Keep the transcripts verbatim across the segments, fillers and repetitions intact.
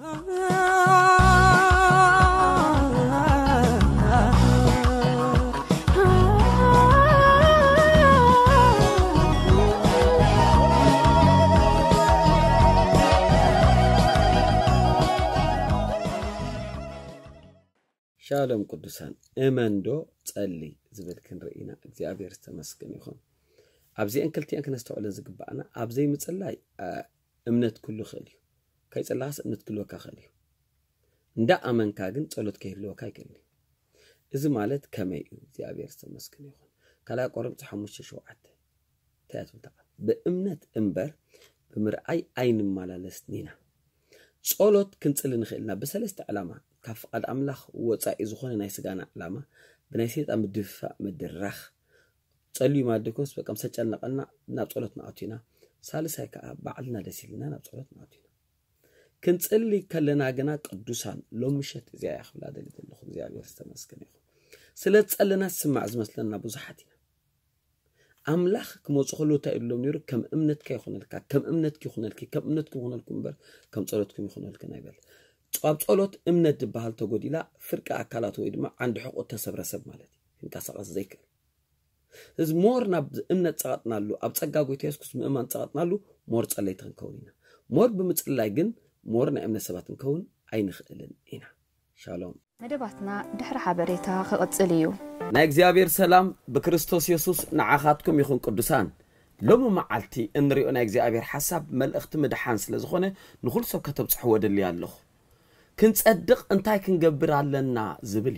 شالوم قدسان امندو تصلي زبل كنرئينا እግዚአብሔር ተመስገን ይሁን ኣብዚ እንክልቲያን ከነስተውለን ዝግባአና ኣብዘይ ምጽላይ እምነት ኩሉ ኸልዩ ከይጽላስ እምነት ኩሉ ካኸልዩ እንዳ አመንካ ግን ጸሎት ከይህልዎ ካይከልዩ እዚ ማለት ከመይ እግዚአብሔር ተመስገን ይሁን ካላ ቆሮንቶስ ሓሙሽተ ሸውዓተ ታያቱታ በእምነት እንበር በምርአይ አይን ማላለስ ኒና ጸሎት ክንጽል ንኽእልና በሰለስተ ዓላማ كاف قد أملاخ وصاي زخون ناي سغانا علامه بناي سيطان مدفع مدرخ تصلي ما دكوس بكم سچلنقنا ناب صلوتنا اتينا ثالثاي كا بعلنا دسيلنا ناب صلوتنا اتينا كنصلي كلنا غنا قدوسان لو مشت زي ياخلا دلت لخ እግዚአብሔር ተመስገን ይሁን ስለ ጸለና ስማዕ ዝመስለና ብዙሓትና አምላኽ ከመጽኸሎታ ይሎም ነይሩ ከም እምነት ከይኹነልካ ከም እምነት ከይኹነልኪ ከም እምነት ከይኹነልኩም በር ከም ጸሎትኩም ይኹነልከና ይበል ጧብ ጸሎት እምነት ድባል ተጎዲላ ፍርቃ አካላት ወይ ድማ አንድ ሕቆት ተሰብረሰብ ማለት እንታሰቀስ ዘይከ እዚ ሞርና እምነት ጸጋጥናሉ አብ ጸጋ ጎይታ ኢየሱስ ምእማን ጸጋጥናሉ ሞር ጸለይተን ከውኒና ሞር ብምጽላይ ግን ሞርና እምነት ሰባትን ከውን አይንኽእልን ኢና ሻሎም መደባትና ድሕረ ሓበሬታ ክቅጽል እዩ ናይ እግዚአብሔር ሰላም በክርስቶስ ኢየሱስ ንዓኻትኩም ይኹን ቅዱሳን ሎሙ መዓልቲ እንሪኦ ናይ እግዚአብሔር ሐሳብ መልእኽቲ ምድሓን ስለ ዝኾነ ንኹል ሰብ ከተብጽሕዎ ደሊ ያለኹ كنصدق انتاي كنغبر علنا زبل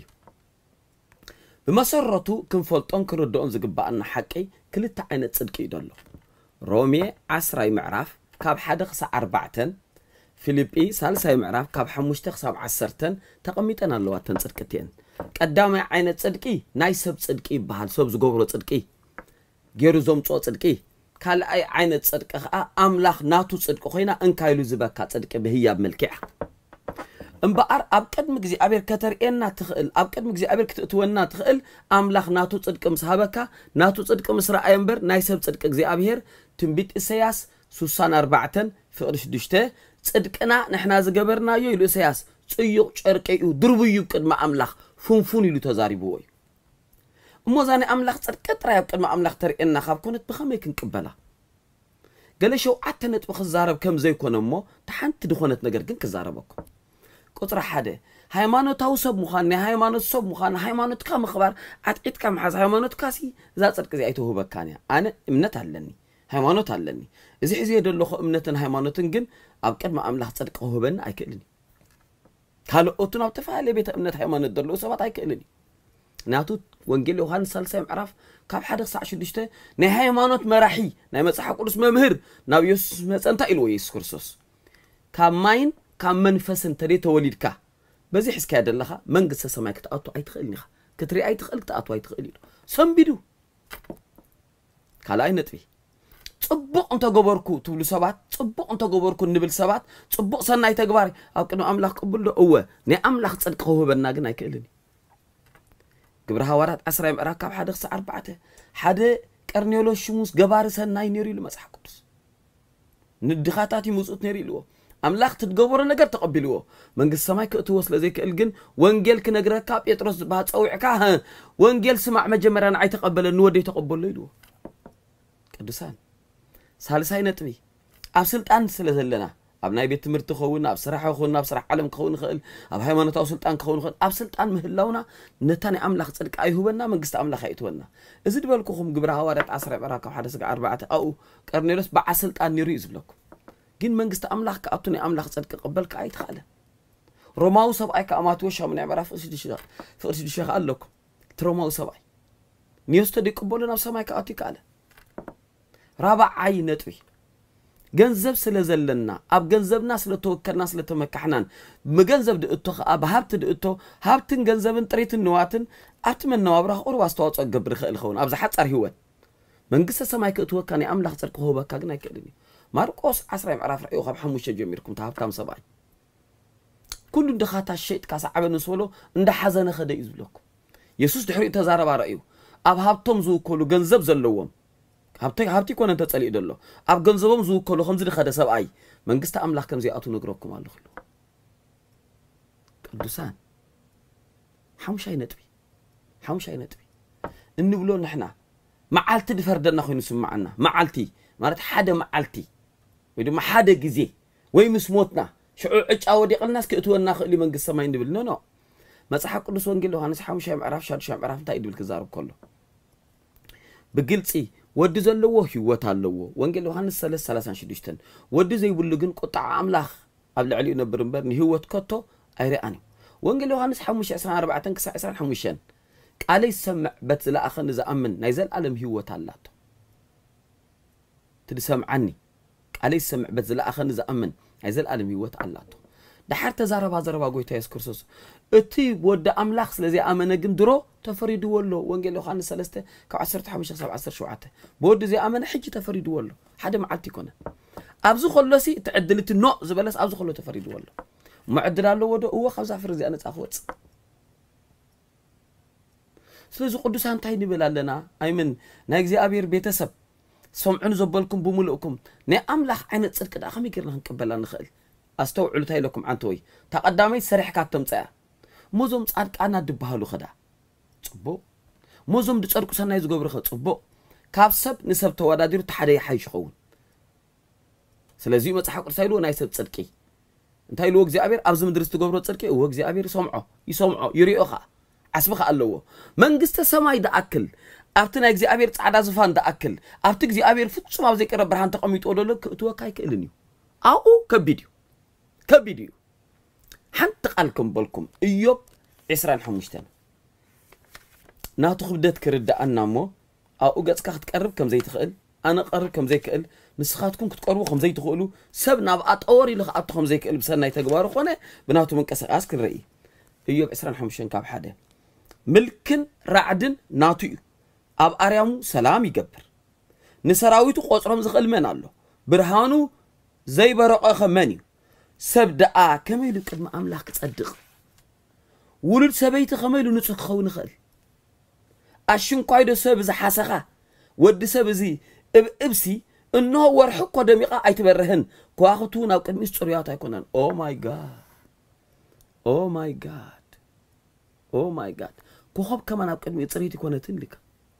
بمسرته كنفلطون كردون زغبانا حقي كلتا عينت صدق يدلو رومي عشرة معراف كاب حدق ساعة أربعة فيليبي ثالثة معراف كاب حمشتخ ساعة عشرة تقميتنا اللواتن صدقتين قدامي عينت صدقي ناي سب صدقي بحال سب زغبرو صدقي غيرو زومصو صدقي كال اي عينت صدق املاح ناتو صدق خوينا انكايلو زبكا صدق بهياب ملكع امبار اب قدم እግዚአብሔር ከተርኤና ትኽእል اب قدم እግዚአብሔር ክትእትወና ትኽእል አምላኽ ናቱ ጽድቅ ምስሃበካ ናቱ ጽድቅ ምስራአይ እምበር ናይ ሰብ ጽድቅ እግዚአብሔር ትንቢት ኢሳያስ ሶስት አርባዕተ ፍቅር ሽዱሽተ ጽድቅና ንሕና ዝገበርናዮ ኢሉ ኢሳያስ ጽዩቕ ጨርቀዩ ድርብዩ ቅድመ አምላኽ ፉንፉን ኢሉ ተዛሪብዎ እሞዛኔ አምላኽ ጽድቅ ጥራይ ቅድመ አምላኽ ተርኤና ካብ ኮነት ብኸመይ ክንቅበላ ገለሸው አተነት በኽዛረብ ከም ዘይኮነሞ ተሓንቲ ድኾነት ነገር ግን ክዛረበኩም قطر حدا ሃይማኖታው ሰብ ሙኻን ናይ ሃይማኖት ሰብ ሙኻን ሃይማኖትካ ምኽባር አጥቂትካ መሓዝ ሃይማኖትካ ሲ ዛ ጽድቅ እዚ አይተውበካንያ አነ እምነት አለኒ ሃይማኖት አለኒ እዚ ሕዚ የደለኹ እምነትን ሃይማኖትን ግን ኣብ ቅድመ አምላኽ ጽድቅ ሆበን አይከልኒ ካልኦቱን ኣብ ተፋለ ቤተ እምነት ሃይማኖት ደሎ ሰባት አይከልኒ ናቱ ወንጌል ዮሐንስ ثالث ምዕራፍ ካብ ሓደ ክሳዕ ሽዱሽተ ናይ ሃይማኖት መራሒ ናይ መጽሓፍ ቅዱስ መምህር ናብ ኢየሱስ መጸንታ ኢልዎ ኢየሱስ ክርስቶስ ካብ ማይን كم منفسن تري توليدك بزي حس كده لها منجس سماك تقطع أي تخلنيها كتري أي تخلك تقطع أي تخليه سام بيدو كلا أي نتبي تبق أنت جبركو تقول سبات تبق أنت جبركو نبل سبات تبق سنة تجباري أو كأنه أملاك قبل هو نه أملاك صدق هو بالناجنا يكلني جبرها ورات أسرع مركب حدا خسر أربعة حدا كرنيولو شموس جبار سنة ينيري لمسح قدس ندخاتاتي موسوت نيري له أملاك تتجبر النجار تقبلوه من قصة ما كأتوصل زيك الجن وانجيل كنجرة كاب يترص بهات أو عكاها وانجيل سمع مجمران عي تقبل النور دي تقبل له كدسان سالساي نتبي أبسلت أن سلسلنا أبناء بيت مرت خونا بصراحة خونا بصراحة علم خون خل أب هاي ما نتوصلت أن خون خل أبسلت أن مهلونا نتاني أملاك صدق أي هو بنا من قصة أملاك يتونا إذا دبلكم جبرها ورد عصر براكم حدث أربعة أو كارنيلوس بعسلت أن يريز بلكم جين منجست أملاك كأبتني أملاك صدق قبلك أي تخاله روماو سبعي كأمات وشها من عبارة فأرسل الشيخ فأرسل الشيخ قال لكم تروماو سبعي نيوستدي قبولنا بسماي كأتي كاله رابع عين نتوي جنزب سلزلنا أب جنزب ناس لتوكل ناس لتمكحنان مجنزب دقتو أب هبت دقتو هبتن جنزب طريت النواتن أتمنى وابره أور واستوات أجبر خيل خون أبز حتى أرهوت منجست سماي كأتو كاني أملاك صدق هو بكاجنا يكلني ماركوس عشرة معرف رأيه خب حموش جميركم تهاب كم سبعي كل دخات الشيء كاس عبد نسولو عند حزن خد يزلكم يسوس دحري تزارب رأيه أب هابتم زو كله جنزب زلوهم هابتي هابتي كون أنت تسألي دلله أب جنزبهم زو كله خمسة خد سبعي من قست أملاك كم زي أتو نقرأكم على خلو قدسان حمشاي نتبي حمشاي نتبي انبلو نحنا معالتي دفردنا خوينو سمعنا معالتي مالت حدا معالتي ويدو ما حدا غزي وي مسموتنا شعو عጫው ዲቅልናስ ከእትወና خلي መንግስት ሰማይ እንብል ኖ ኖ መጽሐፍ ቅዱስ ወንጌል ዮሐንስ ሓሙሽተ ምዕራፍ ሸድሽተ ምዕራፍ እንታይ ይብል ክዛረብ ከሎ ብግልጺ ወዲ ዘለዎ ህይወት ኣለዎ ወንጌል ዮሐንስ ሰለስተ ሰላሳ ወሽዱሽተ ወዲ ዘይብሉ ግን ቁጣዕ አምላኽ ኣብ ልዕሊኡ ነበር እምበር ንህይወት ከቶ ኣይረኣኒ ወንጌል ዮሐንስ ሓሙሽተ ዒስራን ኣርባዕተ ክሳብ ዒስራን ሓሙሽተ ቃለይ ሰምዕ በት ዝለኣኸን ዝኣምን ናይ ዘለዓለም ህይወት ኣላቶ ትድሰምዓኒ ቃለይ ሰምዕ በት ዝለኣኸን ዝኣምን ናይ ዘለዓለም ህይወት ኣላቶ دحر تزارب زارب أقوي تيس كرسوس أتي ود أملاخ سلزي أمانة جندرو تفريد ولو وانجيل يوحنا سلسته كعشرة حمشة سبعة عشر شوعته بود زي أمانة حجي تفريد ولو حدا معلتي كنا أبزو خلصي تعدلت النوع زبالس أبزو خلو تفريد ولو معدل له وده هو خمسة فرزي أنا تأخذ سلزو قدوس هانتاي نبلا لنا أي من نايجزي أبير بيتسب سمعون زبالكم بملؤكم نا أملاخ عين تصدق ده خمي كرنا نقبل نخل أستوعب لتاي لكم عنتوي تقدمي سريح كاتم تاع موزم تصدق أنا دبهالو خدا صبو موزم دصركو سناي زغبر خ صبو كابسب نسب توادادير تحدي حي شخون سلازي مصحف قرسايلو ناي سب صدقي انتاي لو እግዚአብሔር አብዝ ምድርስ ተገብሮ ጽድቂ ወ እግዚአብሔር ይሰምዖ ይሰምዖ ይሪኦኻ አስበኻ ኣለዎ መንግስተ ሰማይ ዳአክል ኣብቲ ናይ እግዚአብሔር ጻዕዳ ዝፋን ዳአክል ኣብቲ እግዚአብሔር ፍጹም ኣብ ዘይቀረ ብርሃን ተቀሚጦ ደሎ ክትወካይ ክእልን እዩ አኡ ከቢድዩ كبيديو حنت قالكم بالكم إيوب عسران حمشتن ناتو خبدت كرد أنا مو أو أوجت كاخت قرب كم زي تخيل أنا قرب كم زي كقل نسخاتكم كتقربوا خم زي تقولوا سبنا بقى أوري لخ أطخم زي كقل بسنا يتجباروا خونه بناتو من كسر أسكر رأي إيوب عسران حمشتن كاب حدا ملكن رعدن ناتو أب أريامو سلام يجبر نسراويتو قصرهم زخل من الله برهانو زي برقة خمانيو سبدأ كميلو قدم أملاك تصدق ولد سبيت خميلو نتخو نخل أشون قايدو سب زي حسخة ود سب زي إب إبسي إنه ورحق ودميقا أيتبرهن كواختونا وقدم استرياتا يكونن أو ماي جاد أو ماي جاد أو ماي جاد كوخب كمان وقدم يتصريت يكونتن لك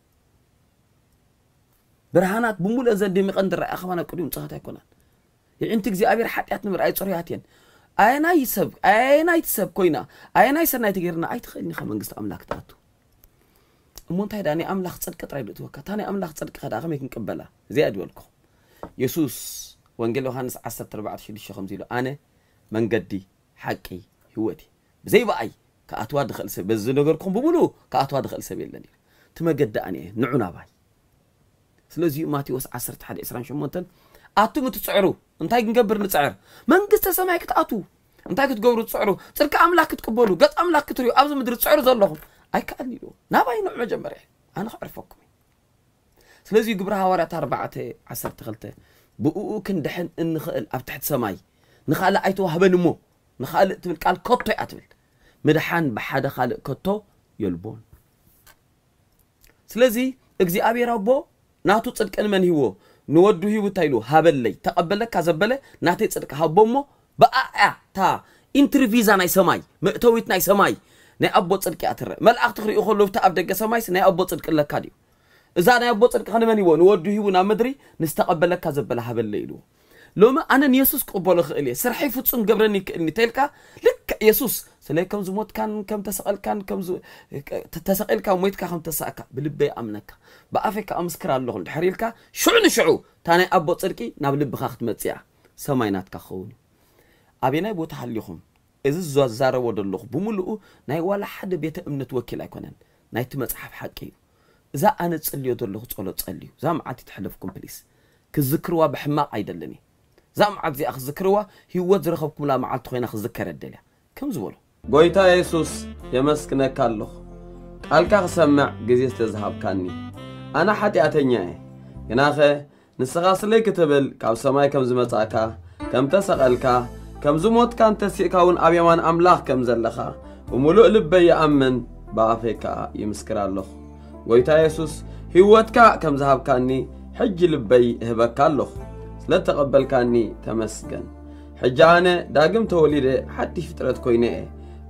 برهانات بمول أنزل دميقا ندر أخوانا وقدم تصحتا يكونن يعني أنت جزء أبير حتى أتمر أي صريحتين أنا يسب أنا يتسب كوينا أنا يسنا يتجرنا أي تخليني خمن قصة أملاك تاتو منتهي داني أملاك صدق تريد توكا تاني أملاك صدق خدا خميك نقبلها زي أدولكم يسوس وانجيل يوحنا عشرة أربعة شديش خمسين أنا من قدي حقي هوتي زي بأي كأتوا دخل سب بس نقولكم بقولوا كأتوا دخل سبيل لني تما قد أنا نعنا باي سلزي ماتيوس عشرة حد إسرائيل شو متن أتو متسعرو انتاي نقبر نسعر منقست سماي كتاتو انتاي كتقبروا تسعروا صرك املاك تقبلوا قط املاك كتريو ابز مدر تسعروا زلهم اي كاني لو ناباي نوع مجمري انا اعرفكم سلازي قبرها ورات أربعة عشرة تخلته بؤو كندحن نخال اب تحت سماي نخال ايتو هبنمو نخال تبل قال كوتو اتبل مدحان بحدا خالق كوتو يلبون سلازي اغزيابير ابو ناتو صدقن من هو نودو هيو تايلو هابلي تقبلك كذبله ناتي صدق هبومو بقى تا انترفيزا ناي سماي مئتويت ناي سماي ناي ابو صدق اتر ملأخ تخري خلو تاب دغ سماي ناي ابو صدق لكاديو اذا ناي ابو صدق خنمن يو نودو هيو نا مدري نستقبلك كذبله هابلي يلو لوما انا يسوس قبول خلي سرحي فصم جبرني اني تلكا لك يسوس سليكم زموت كان كم تسقل كان كم زو تسقل كان مويت كم تساكا بلبي امنك بافك امسكر الله دحريلكا شعن شعو تاني ابو صدقي ناب لبخ ختمصيا سماينات كخون ابيناي بوت حليخم از زوزاره ودلخ بملؤ ناي ولا حد بيت امنت وكيل ايكونن نايت مصحف حقي اذا انا تصليو دلخ صلو تصليو زعمعتي تحلفكم بليس كذكروا بحماق ايدلني زعمعت زي اخ ذكروا هيوت زرخبكم لا معلت خوينا خذكر الدليا كم زولو قويتا يسوس يمسكنك الله قالك سمع جزيس تذهب كاني أنا حتى أتنياه يناخه نسخاص لي كتبل كاب سماي كم زمتاكا كم تسألكا كم زموت كان تسيكاون أبيمان أملاخ كم زلخا وملؤ لبي يأمن بافيكا يمسكر الله قويتا يسوس هيوتكا كم ذهب كاني حج لبي هبكا الله لا تقبل كاني تمسكن حجانه داقم توليده حتى فترة كوينه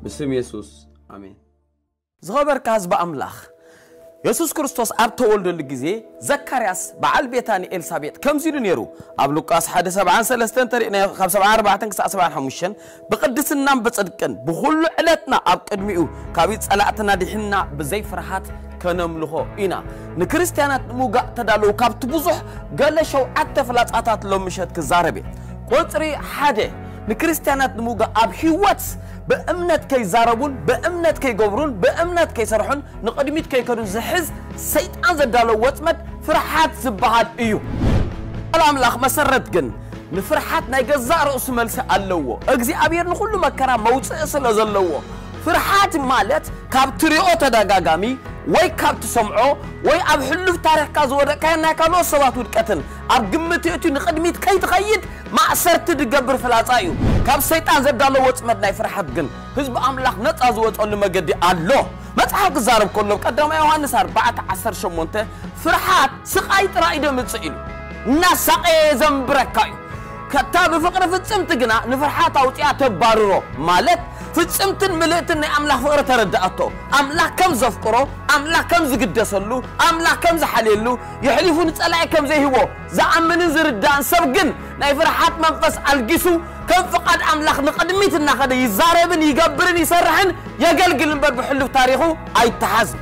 بسم يسوس آمين زغبر كاز بأملاخ يسوس كريستوس أبتو ولد الجزء زكرياس بعل بيتاني إلسابيت كم زيرو نيرو أبلوكاس حد سبعان سلستين ترينا خمسة سبعان أربعة تنكس سبعان حموشن بقدس النام بتصدقن بخل علتنا أبقدميو كابيت سلعتنا دحنا بزي فرحات كنملخو إنا نكريستيانات موجا تدالو كابت بوزح قال شو عتفلات أتات لو مشهد كزاربي قطري حده نكريستيانات موجا أب هيوات بأمنت كي زاربون بأمنت كي جبرون بأمنت كي سرحون نقدميت كي كانوا زحز سيد أنزل دالو واتمت فرحات زبهات إيو الأملاخ مسرت جن نفرحات نيجزار رؤوس ملسة اللوو أجزي أبير نقول له مكرا موت أصل أزلوو فرحات مالت كابتريو تداغامي وي كابت سمعو وي أب حلو في تاريخ كازورة كان كانوا صوات ودكتن أب قمتي أتي نقدميت كي تغيد ما أسرت تدقبر فلاتايو كاب سيطان زبدالو واتمد ناي فرحات جن حزب أملاخ نتازو واتقول لما قدي الله ما تحاق الزارب كله قدام يوهانس أربعة عشر شمونته فرحات سقايت رائدة متسئلو ناس سقاي زنبركايو كتاب فقر في السمتقنا نفرحات أوتيا تباررو مالت في السمتن ملئتن أملاخ فقر تردأتو أملاخ كم زفقرو أملاخ كم زقدسلو أملاخ كم زحليلو يحلفون تسألعي كم زي هو زعمن زردان سبقن ناي فرحات منفس القسو كم فقد أملاخ نقدميت النخد يزاربن يقبرن يسرحن يقلقل نبر بحلو تاريخو أي تحزم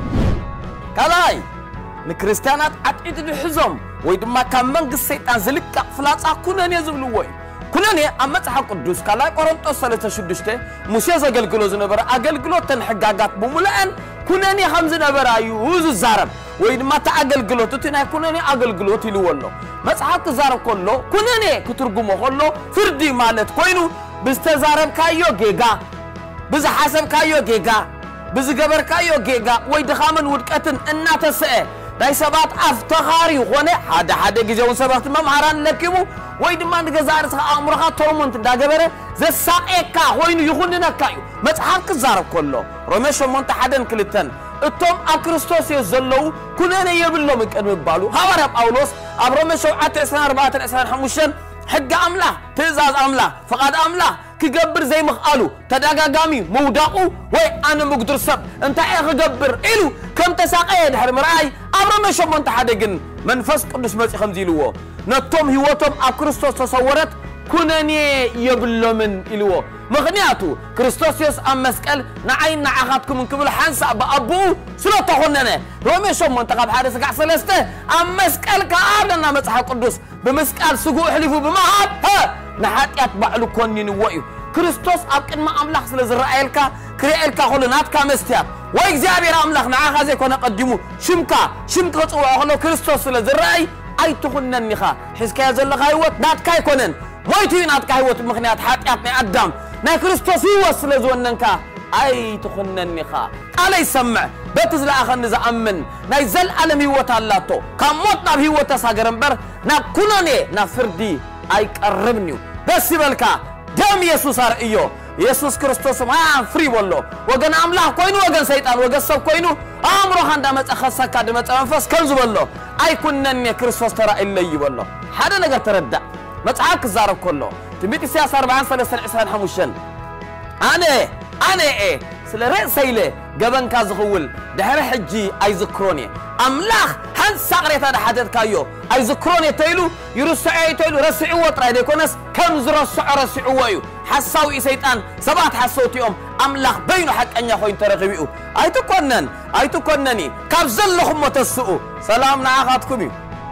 كلاي نكريستيانات عتيد الحزم ويدما كان منق السيطان زلك فلاصا كوناني يزبلووي كوناني أما تحق الدوس كلاي قرنطوس سلسة شدشته موسى زقلقلو زنبر أقلقلو تنحقاقات بملأن كوناني خمز نبر يوز الزارب ويدما تأقلقلو تتنا كوناني أقلقلو تلوولو ما تحق الزارب كله كوناني كترقمو كله فردي مالت كوينو بستزارب كايو جيغا بز حسب كايو جيغا بز قبر كايو جيغا ويدخامن ودكتن إنا تسئ داي سبات افتخاري غونه حدا حدا جيجون سبات ممهران لكيمو ويد ما نغزار امرخا تورمنت داغبره زساقيكا وين يخوننا كايو مصحف زارب كله روميش مونت حدن كلتن اتوم اكريستوس يزلو كلنا يبلو مقن يبالو حوار باولوس ابروميش أربعة عشر خمسة حق املاح تزاز املاح فقد املاح كجبر زي مخالو تداغاغامي موداقو وي انا مقدر سب انت اي غبر الو كم تساقي دحر مراي ابرو مشو انت حدغن منفس قدس مصي خمزيلو نتوم هيوتهم اكريستوس تصورت كونني يبلو من الو مغنياتو كريستوس يس ام مسقل نعين نعاخاتكم من كبل حنسا بابو سلو تخوننا رومي شو منتقب حارس قع سلسته ام مسقل كابلنا مصحف قدس بمسقال سقو حلفو بمهاب ها نحاتيات بعلو كونين ويو كريستوس أبقى ما أملاخ سلزر رأيلكا كريالكا خلناتكا مستياب وإكزابير أملاخ نعاخا زي كونا قدمو شمكا شمكا تقوى أخلو كريستوس سلزر رأي أي تخنن نخا حسكا يزلق هايوات ناتكا يكونن مويتوي ناتكا هايوات مخنيات حاتيات نعدام نا كريستوس يوص سلزواننكا أي تخنن نخا ألا يسمع بتزل آخر نزا أمن نا يزل ألم هيوات اللاتو كاموتنا بهيوات ساقرنبر نا كوناني نا فردي أي قربنيو بس يبالكا دم يسوس رأيو يسوس كريستوس ما فري والله وجن أملاح كوينو وجن سيطان وجن سب كوينو أمره خندمت أخصك كدمت أنفس كنز والله أي كنن يا كريستوس ترى إلا والله هذا نقدر تردد متعاك الزارب كله تبيت سياسة أربعين سنة سنة عشرين حموشن أنا أنا إيه سلرئ سيله جبن كازغول دهر حجي أي ذكروني أملاخ هن سقريت هذا حدث كايو أي ذكروني تيلو يرسعي تيلو رسعي وطرا يكونس كم زرسع رسعويو حساوي سيطان سبات حسوت يوم أملاخ بينو حق أن يخوين ترغبيو أي تكونن أي تكونني كابزلهم متسؤو سلامنا عاقاتكمي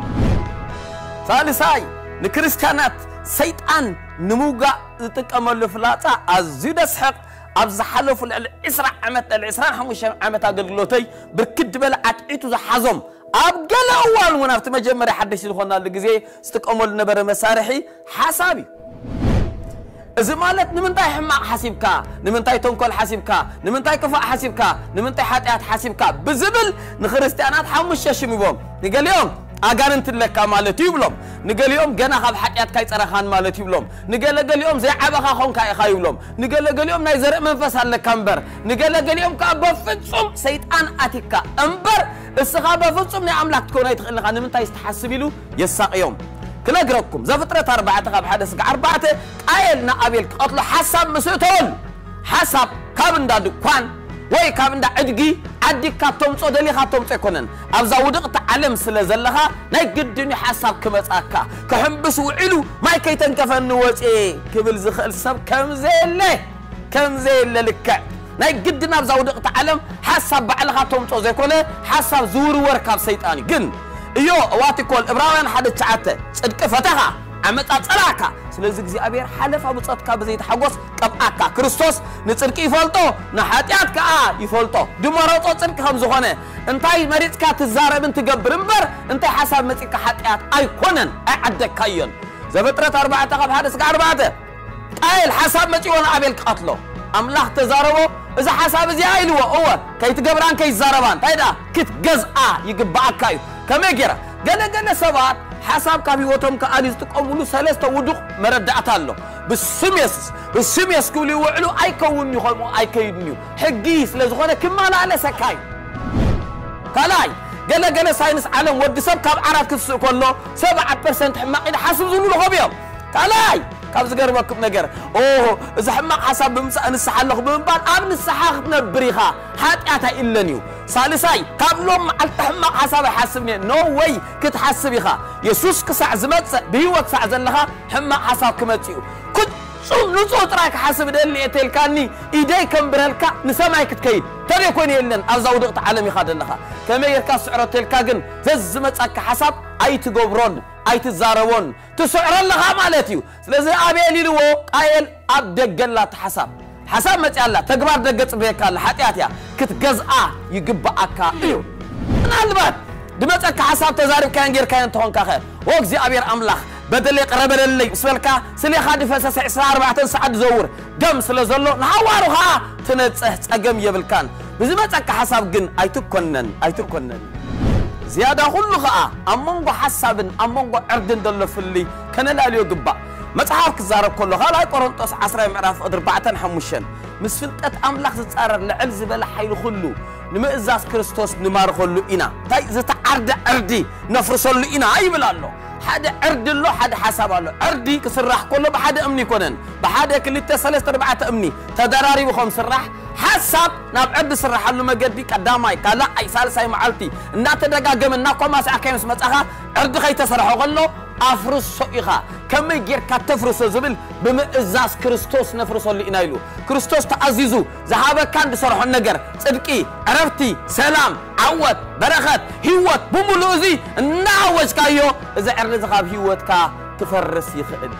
ثالثاي لكريستيانات سيطان نموغا تكمل فلاتا أزيد سحق أبز حلف العسرة عمت العسرة حموش عمت أقلقلوتي بركد بلا عتعيتو ذا حزم أبقل أول ونافت مجمري حدش الخونا اللي جزي استقامل نبر مسارحي حسابي إذا مالت نمنتاي حماق حسيبك نمنتاي تنكل حسيبك نمنتاي كفاء حسيبك نمنتاي حاتيات حسيبك بزبل نخرستيانات حموش يشميبهم نقال يوم أجانت لك مالتي يبلم نقال يوم جنا خب حيات كاي ترخان مالتي يبلم نقال قال يوم زي عبخا خون كاي خاي يبلم نقال قال يوم نايزر منفس على كمبر نقال قال يوم كاب فتصم سيطان أتيكا أمبر السخابة فتصم نعملك تكون يتخلى خان من تايست حسبيلو يساق يوم كلا جركم زفترة أربعة خب حدث أربعة قايل نقابل قتل حسب مسؤول حسب كابندا دكان وي كابندا عدقي عدي كاتم صدلي خاتم تكونن أبزا ودقت علم سلزلها نجدني حساب كمساكا كحبس وعلو ما كيتن كفن وجه كبل زخل سب كم زله كم زله لك نجدنا أبزا ودقت علم حساب بعل خاتم صدق كله حساب زور وركاب سيطاني جن إيو واتي كل إبراهيم حد تعته صدق فتحها عمت أتصلاكا سلزق زي أبير حلف أبو صدقا بزيت حقوس كبأكا كريستوس نتصدق يفولتو نحاتياتك آه يفولتو دمرات صدق خمسة خانة انتي مريض كات الزارب انت قبر مبر انتي حساب متك حاتيات أي كونن أعدك كيون زبطرة أربعة تقب حادث كأربعة قايل حساب متي وانا أبيل قتله أملاح تزاربو إذا حساب زي أيلو هو كي تقبران كي زاربان تايدا كت جزء يقبأك كايو كم يجرا جل جل سبات حساب كابي وتم كأنيز تقوملو ثلاثة ودق مردعت له بالسميس بالسميس كولي وعلو أي كوني خلمو أي كيدنيو حقيس لزخونة كمال على سكاي كلاي جل جل ساينس عالم ودي سب كاب عرف كسر كله سبعة بالمئة حماق إذا حاسب زلوا له خبيهم كلاي كاب زجر وكم نجر أوه إذا حماق حساب بمس أن السحلق بمبان أمن السحاق نبريها حتى أتى إلا نيو ثالثاي قبلهم التحمق حساب حسبني نو واي كنت حسبيها يسوس كسع زمت بيوت سع زلها حمق حساب كمتيو كنت شو نصو تراك حسب اللي تلكاني إيدي كم برهلكا نسمعك تكيد ترى يكون يلن أرزاو دقت عالمي خاد لها كما يركا سعر تلكاجن زمت أك حساب أي تجبرون أي تزارون تسعر لها مالتيو لذا أبي لو قايل أبدك لا حساب حساب ما تعلّى تجبر دقت بيك الله حتياتيا كت جزء يجيب أكا إيو نالبات دمتك حساب تزارب كان غير كان تهون كخير وقزي أبير أملاخ بدل يقرب اللي سبلك سلي خادي فسس عشرة أربعة ساعات زور دم سلزلو نحوارها تنتصح تقم يبلكان بزمتك حساب جن أيتكونن أيتكونن زيادة كله خاء أمونغو حساب أمونغو أردن دلو في اللي كان لا ليو جبا متحاف كزارب كله خلاص قرنطس عشرة معرف أربعة حمشن مسفلتات أملاخ تتقرر لعلز بلا حيل خلو نمئزاز كريستوس نمار خلو إنا تاي زتا أرد أردي نفرسل إنا أي بلالو حد أرد له حد حساب له أردي كسرح كله بحد أمني كونن بحد كل التسلسل أربعة أمني تدراري بخمس سرح حساب نبعد سرح له مجدي قدامي كلا أي سالس أي معلتي نات دقا جم ناقم ما سأكيم سمتها أرد خي تسرح وقله أفرس صيغة كم يجير كتفرس الزبل بمئزاز كريستوس نفرس اللي إنايلو كريستوس تعزيزو ذهابة كان بصرح النجر صدقي عرفتي سلام عوت بركات هيوت بملوزي نعوج كايو إذا عرض ذهاب هيوت كا تفرس يخدم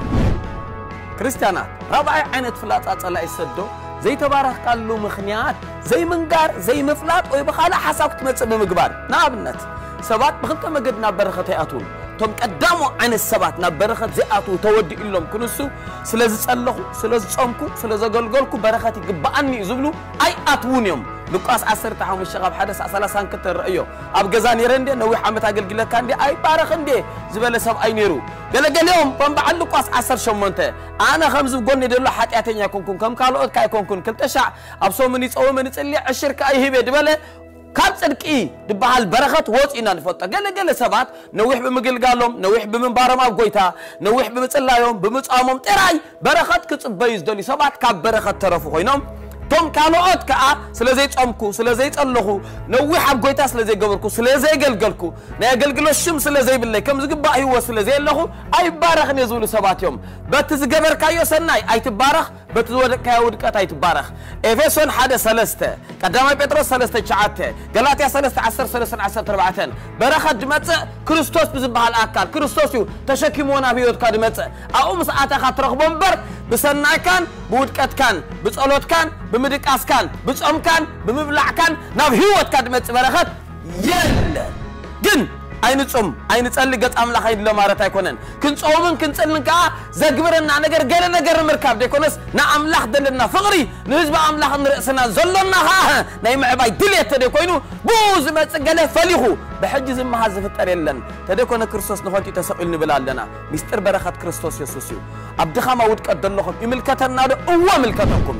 كريستيانات ربع عينت فلات أطلع يسدو زي تبارك قال له مخنيات زي منقار زي مفلات ويبخاله حساب تمتص بمقبار نابنت سبات بخلطة مقدنا بركة يأتون توم قدامو عن السبات نبرخت زئاتو تودي إلهم كنسو سلازي صلخو سلازي صمكو سلازي قلقلكو بركاتي قبعني زبلو أي أتون يوم لقاس عسر تحوم الشغاب حدث أسلاسان كتر رأيو أب جزاني رندي نوي حامت أقل قلت كان دي أي بارخندي زبالة سب أي نيرو قال قال يوم بنبعل لقاس عسر شمونته أنا خمس بقولني دلو حتى أتني يكون كم قالوا أتكا يكون كن كل تشع أبصو منيس أو منيس اللي الشركة أي هي بدبله كم صدقي دبها البركات وات إنا نفوتها قال قال سبات نويح بمقل قالهم نويح بمنبارم أبقيتها نويح بمتصلايهم بمتصامم تراي بركات كتصبيز دولي سبات كاب بركات ترفو خينهم توم كانوا أتكا سلازي أمكو سلازي ألهو نويح أبقيتها سلازي قبركو سلازي قلقلكو ناقلقلو الشم سلازي بالله كم زقبا هو سلازي ألهو أي بارخ نزول سبات يوم بتز قبر كايو سناي أي تبارخ بتزود كاود كاتاي تبارخ إفسون حدا سلسته قدام بطرس سلسته شعاته غلاطيا سلسته عشر سلسته عشر تربعتن بركات دمص كريستوس بزبال اكل كريستوس يو تشكيمونا بيوت كدمص او مساعته خاطرخبون بر بسناي كان بودقت كان بصلوت كان بمدقاس كان بصوم كان بمبلع كان ناب هيوت كدمص بركات يل جن أين تصوم أين تصلي قط أملاخ يدلو مارت أيكونن كن صومن كن تصلن كا زجبرنا نجر جل نجر مركب ديكونس نا أملاخ دلنا فقري نجيب أملاخ نرأسنا زلنا ها نايم عباي دليت تديكونو بوز ما تجله فليخو بحجز ما هذا فتريلن تديكون كريستوس نخوتي تسقلني بلالنا مستر بركات كريستوس يسوسيو أبدخا ما ود قدلهم يملكتنا هو ملكتكم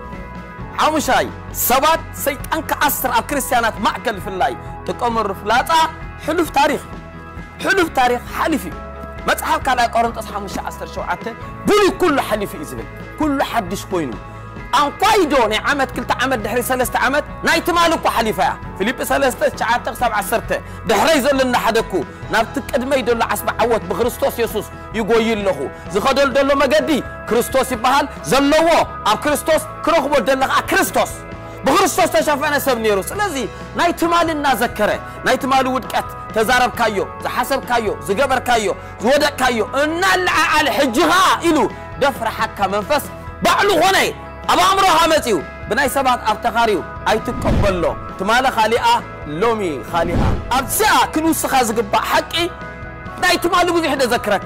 عمشاي سبات سيت أنك أسر كريستيانات معقل في الله تقمر فلاتا حلف تاريخ حلف تاريخ حلفي متحف كلا قرنطس خمسة عشر شوعته بلي كل حلفي إزبل كل حدش كوينو أن قايدو ني عمد كلتا عمد دحري سلسة عمد نايت مالكو حليفة فيليب سلسة شعاتك سبع سرته دحري زلنا حدكو نابتك أدمي دول عصب عوت بخريستوس يسوس يقوي له زخدل دولو مجدي كريستوس يبهال زلوا أب كريستوس كروخبو دلنا كريستوس بخريستوس تشافنا سبنيروس لذي نايت مالنا ذكره نايت مال ودكت تزارب كايو زحسب كايو زجبر كايو زودك كايو إن على حجها إلو دفر حكا منفس بعلو هني أبا أمره متيو بناي سبات أبتغاريو أي تقبل له تمالا خالئة لومي خالئة أبساء كنوس خازق حقي ناي تمالو بذي حدا ذكرك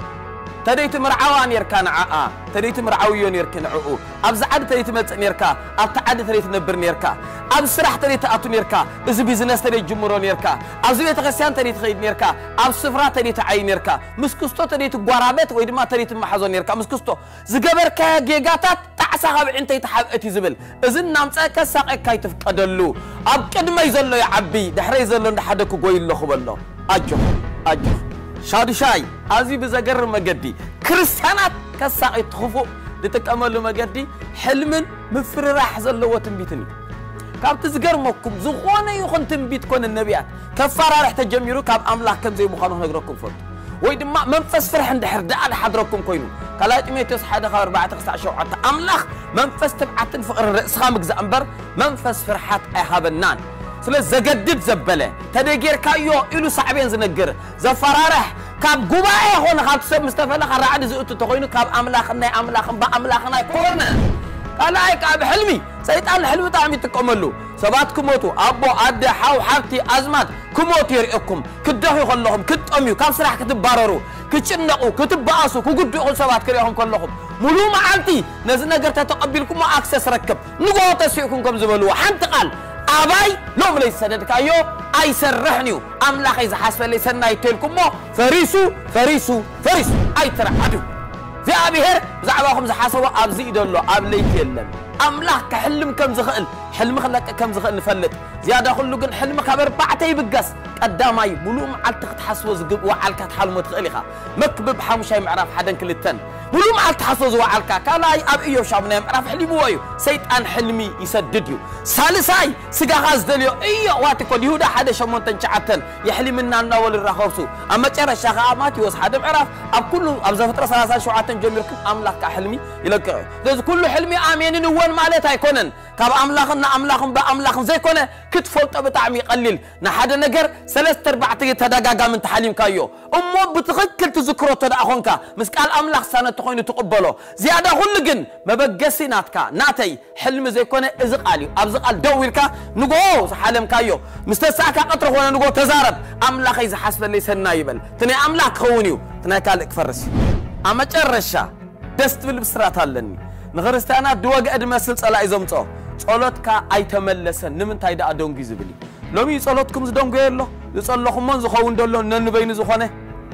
تريت مرعوان يركان عاء تريت مرعويون يركن عؤو أبزعد تريت متن يركا أبتعد تريت نبرن يركا أبسرح تريت أتون يركا إذا بيزنس تريت جمهورون يركا أبزوية غسيان تريت خيد يركا أبسفرا تريت عين يركا مسكستو تريت غرابات ويدما تريت محزون يركا مسكستو زغبر كا جيغاتات تعسخب انت يتحبئتي زبل إذن نامصا كساقك كاي تفقدلو أب قدما يزلو يعبي دحري يزلو ندحدكو غوي الله خبلو أجو أجو شادي شاي أزي بزجر مجدي كريستيانات كساق يتخفو لتكملوا مجدي حلمن مفر راح زلوا تنبيتني كاب تزجر مكم زخونة يخون تنبيت كون النبيات كفارة راح تجمعوا كاب أملاك كم زي مخانو نقرأكم فرد ويد ما منفس فرح عند حرد على حضركم كوينو كلايت ميتوس حدا خبر بعد تقطع شو عطا أملاك منفس تبعت فقر الرأس خامك زأمبر منفس فرحات أهاب النان سلا زجدد زبلة تدقير كايو إلو صعبين زنقر زفرارح كاب جواي هون خاب سب مستفلا خرعد زوجته تقولين كاب أملاخنا أملاخنا بأملاخنا كورنا قال أي كاب حلمي سيد أنا حلو تعمي تكملوا سبات كموتو أبو عد حاو حرتي أزمات كموت يرئكم كدهوا خلهم كتأميو كاب سرح كتب باررو كتشنقوا كتب باسو كقدوا يقول سبات كريهم كلهم ملو معانتي نزلنا قرت تقبلكم ما أكسس ركب نقول تسويكم كم زبلوا حنت قال أباي لوم ليس سددك أيو أي سرحنيو أملاخ إذا حسب ليس نايتلكم مو فريسو فريسو فريسو أي ترى عدو في أبيهر زعباهم زحاسوا أبزي دولو أبليك يلن أملاخ كحلم كم زخل حلم خلك كم زخل نفلت زيادة خلو قن حلم خبر بعتي بقص قدامي بلوم على تحسوا زقب وعلك تحلم تخليها مكبب حمشي معرف حدا كل التن بلوم على تحسوا زوعلك كلاي أب إيو شامنا معرف حلي بوايو سيد أن حلمي يسدديو سالساي سجا غاز دليو إيو واتكو يهودا حدا شمون تنشعتن يحلي منا النول الرخوسو أما ترى الشغامات يوس حدا معرف أب كله أب زفترة ثلاثة شعاتن جميلكم أملاك كحلمي يلقى لذ كل حلمي آمين نوان مالتها يكونن كاب أملاخنا أملاخن بأملاخن زي كونه كتفولت بتعمي قليل نحد نجر ثلاثة أربعة تدقاقا من تحليم كايو أمو بتغكل تذكروا تدقونك مسكال أملاخ سنة تخوين تقبلو زيادة هلقن ما بقسي ناتكا ناتي حلم زي كونه إزقالي أبزقال دويلكا نقو حالم كايو مستساكا قطر هنا نقو تزارب أملاخ إذا حسب اللي سنايبل تني أملاخ خونيو تني كالك فرس أما ترشا دست بالبسرات هالني نغرستانا دواج أدمسل صلاة إزمتو صلاتك أي تملسن نمن تايدا أدونجي زبلي لومي صلاتكم زدونجي الله يصلحكم من زخون دولو ننبين زخونه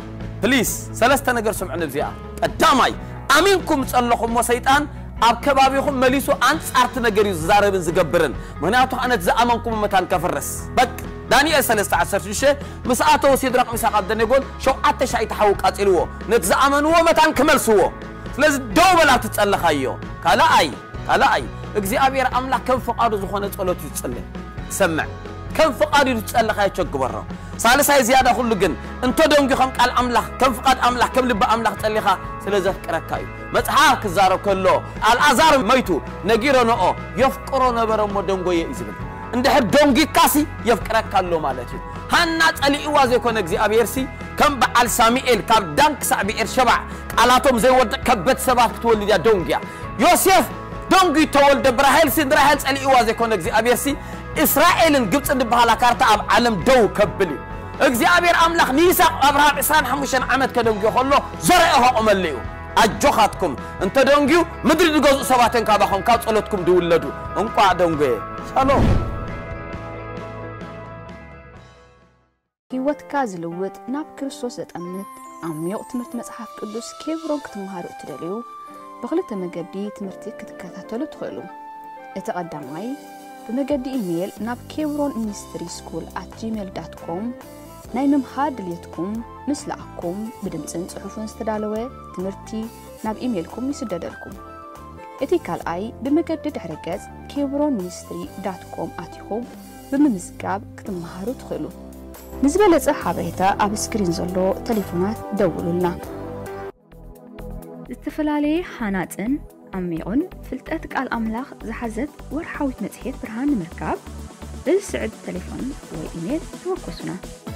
بليس سلسة نجر سمعنا بزياء الدامي أمينكم صلحكم وسيطان أب كبابيكم مليسو أنت أرت نجري زاربن زجبرن مناتو أنا تزأمنكم متان كفرس بك داني سلسة عشر شيء مساعته وسيد رقم ساقط دنيقول شو أتش أي تحوك أتلوه نتزأمنوه متان كمل سوه لازم دوبلا تتصلح أيوه كلا أي كلا أي إجزي أبير أملاك كم فقار زخانة صلوات تتصلح سمع كم فقار تتصلح هاي شق برا سالس هاي زيادة خلو جن أنتو دونجي خم قال أملاك كم فقار أملاك كم لب أملاك تصلحها سلزة كركاي متحاك زارو كله الأزار ميتو نجيرو نو يفكرون برا مدونجو يزبل عند حد دونجي كاسي يفكرك كله مالتي هنات علي إوازي كون إجزي أبير سي كم بعل ساميل كاب دانك سابير شبع علاتهم زي ود كبت سبات تولد يا دونجيا يوسف دونجي تولد براهيل سندراهيل علي إوازي كون إجزي أبير سي إسرائيل جبت عند بحالا كارتا أب عالم دو كبلي إجزي أبير أملاخ نيسا أبراهام إسران حموشان عمد كدونجي خلو زرعه أمليو أجوخاتكم أنت دونجيو مدري نجوز سباتين كابخم كاب صلوتكم دولدو أنقع دونجي شالوم هيوتك زلوت ناب كريستوس أمنت عميق تمرت مصحف قدوس كيبرون كتمهارو تدليو بخلت مجدي تمرتك كتكاتلو تخلو اتقدمي بمجدي إيميل ناب كيبرون ميستري سكول at gmail dot com ناي ممهاد ليتكم مسلعكم بدمسن صحفون استدالوه تمرتي ناب إيميلكم يسددلكم إتي كالآي بمجدد حركز كيبرون مينستري دوت كوم آتيخوم بممزقاب كتمهارو تخلو نزبالة صحابيتا أب سكرين زلو تليفونات دولو لنا استفلالي حاناتن عميقون فلتأتك الأملاخ زحزت ورحاوت متحيط برهان مركاب للسعد تليفون وإيميل توقسنا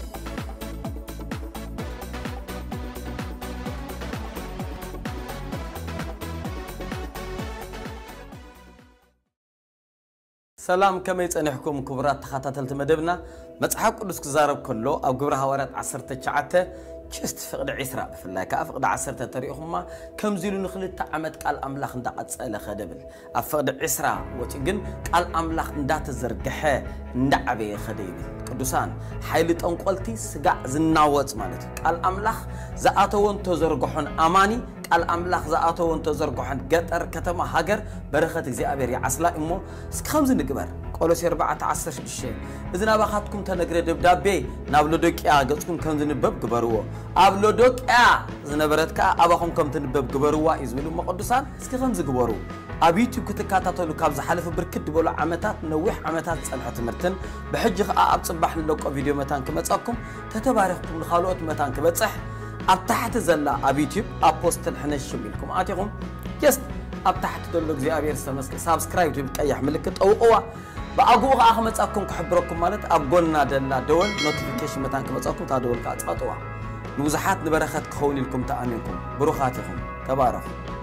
سلام كما يصنحكم كبرات تخاتلت مدبنا مصحف قدس كزارب كله او غبر حوارات عشرة تشعته كست فقد عسرا بفلا كافقد عشرة تاريخهما كم زيلو نخلت عمد قال املاح ندا قصله خدبل افقد عسرا وتجن قال املاح ندا تزرغخه ندعبي خديبل قدسان حيل طنقلتي سغا زناوص مالت قال املاح زاتون تزرغخون اماني قال املاح زاتون تزرغخون غطر كتما هاجر برخت እግዚአብሔር ያስላ እሞ እስከምዝ ንግበር ቆሎስ አርባዕተ ዓሰርተ ሽዱሽተ እዝና ባኻትኩም ተነግረ ደብዳቤ ናብ ሎዶቅያ ገጽኩም ከም ዝንበብ ግበርዎ ኣብ ሎዶቅያ ዝነበረትካ ኣባኹም ከም ትንበብ ግበርዋ ይዝብሉ መቅዱሳን እስኪ ከም ዝግበሩ ኣብ ዩቲዩብ ክትከታተሉ ካብ ዝሓለፈ ብርክት ብሎ ዓመታት ነዊሕ ዓመታት ጸንሐ ትምህርትን ብሕጂ ኸ ኣብ ጽባሕ ለቆ ቪድዮ መታን ክመጻኩም ተተባረኽኩም ለኻልኦት መታን ክበጽሕ ኣብ ታሕቲ ዘላ ኣብ ዩቲዩብ ኣብ ፖስተል ሕነሽ ይብልኩም ኣቲኹም ጀስት ኣብ ታሕቲ ዘሎ እግዚአብሔር ሰመስክ ሳብስክራይብ ትብቀያሕ ምልክት ጠውቀዋ በአጉ አخመጻኩም ከሕብረኩም ማለት አብጎልና ደላ ደወል ኖቲፊኬሽን መታን ከመጻኩም ታደወል ካጻጥዋ ንብዛሓት ንበረኸት ክኸውን ኢልኩም ተኣሚንኩም ብሩኻትኩም ተባረኹ